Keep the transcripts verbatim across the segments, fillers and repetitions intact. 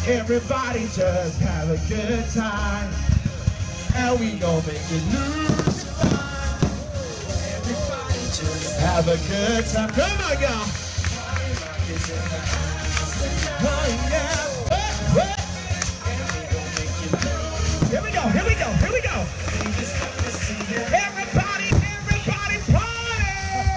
Everybody just have a good time, and we gon' make it lose your mind. Everybody just have a good time. Come on, y'all. Oh, yeah. Hey, hey. Here we go, here we go, here we go. Everybody, everybody party!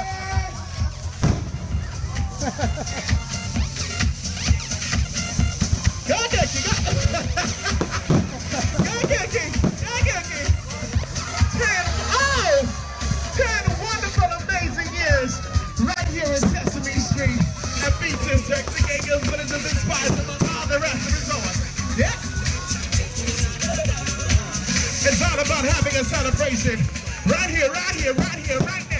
Go, Dickie, go! Go, Dickie, go, Dickie! Ten, oh! Ten wonderful, amazing years right here in Sesame Street and features Texas Eagles, villages, and spies, among all the rest of his own. Yeah? It's all about having a celebration right here, right here, right here, right